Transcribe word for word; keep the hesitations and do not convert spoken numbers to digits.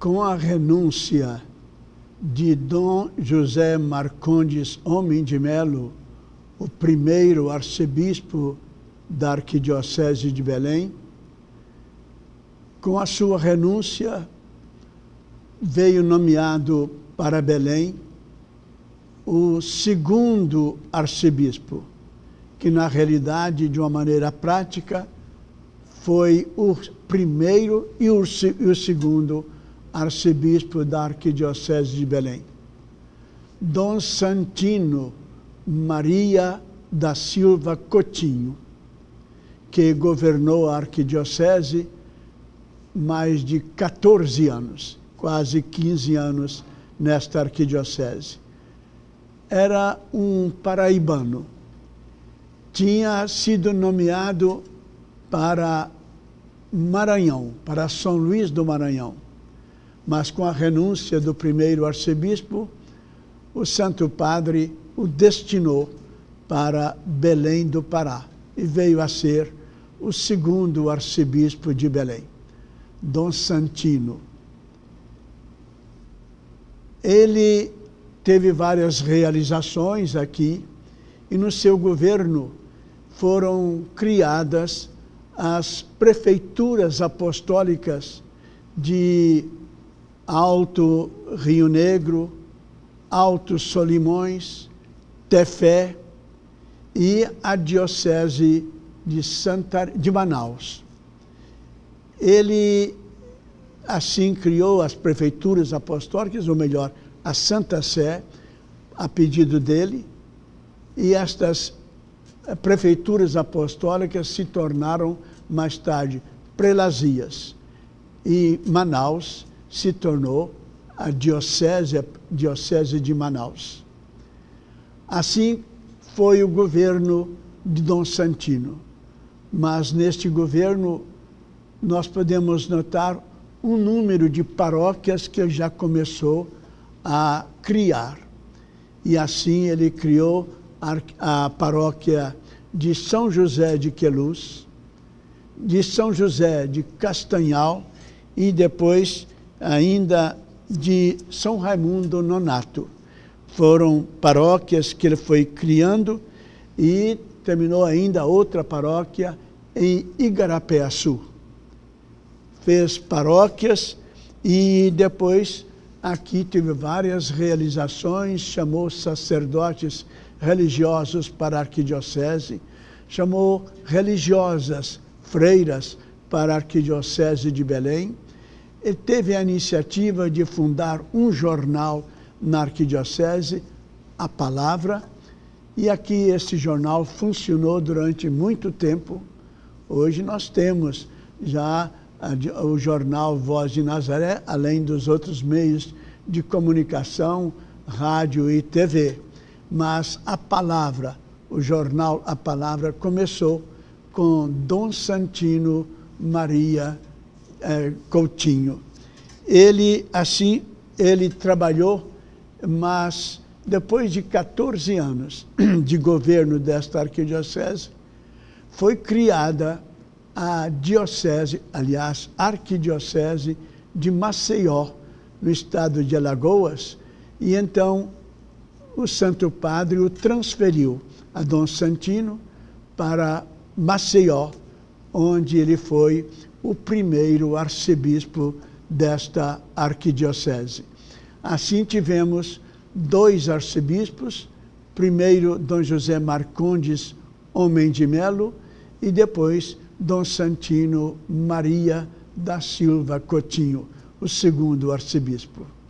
com a renúncia de Dom José Marcondes Homem de Melo, o primeiro arcebispo da Arquidiocese de Belém, com a sua renúncia, veio nomeado para Belém o segundo arcebispo, que na realidade, de uma maneira prática, foi o primeiro e o, e o segundo arcebispo da Arquidiocese de Belém. Dom Santino Maria da Silva Coutinho, que governou a Arquidiocese mais de quatorze anos, quase quinze anos nesta arquidiocese. Era um paraibano. Tinha sido nomeado para Maranhão, para São Luís do Maranhão. Mas com a renúncia do primeiro arcebispo, o Santo Padre o destinou para Belém do Pará e veio a ser o segundo arcebispo de Belém, Dom Santino. Ele teve várias realizações aqui e no seu governo foram criadas as prefeituras apostólicas de Alto Rio Negro, Alto Solimões, Tefé e a Diocese de, Santa, de Manaus. Ele, assim, criou as prefeituras apostólicas, ou melhor, a Santa Sé, a pedido dele, e estas prefeituras apostólicas se tornaram, mais tarde, prelazias. E Manaus se tornou a Diocese, a Diocese de Manaus. Assim foi o governo de Dom Santino. Mas neste governo nós podemos notar um número de paróquias que ele já começou a criar. E assim ele criou a, a paróquia de São José de Queluz, de São José de Castanhal e depois ainda de São Raimundo Nonato. Foram paróquias que ele foi criando e terminou ainda outra paróquia em Igarapé-Açu. Fez paróquias e depois aqui teve várias realizações, chamou sacerdotes religiosos para a arquidiocese, chamou religiosas, freiras para a Arquidiocese de Belém. Ele teve a iniciativa de fundar um jornal na Arquidiocese, A Palavra, e aqui esse jornal funcionou durante muito tempo. Hoje nós temos já a, o jornal Voz de Nazaré, além dos outros meios de comunicação, rádio e T V. Mas A Palavra, o jornal A Palavra, começou com Dom Santino Maria eh, Coutinho. Ele, assim, ele trabalhou, mas depois de quatorze anos de governo desta arquidiocese, foi criada a diocese, aliás, arquidiocese de Maceió, no estado de Alagoas, e então o Santo Padre o transferiu a Dom Santino para Maceió, onde ele foi o primeiro arcebispo desta arquidiocese. Assim tivemos dois arcebispos, primeiro Dom José Marcondes Homem de Melo e depois Dom Santino Maria da Silva Coutinho, o segundo arcebispo.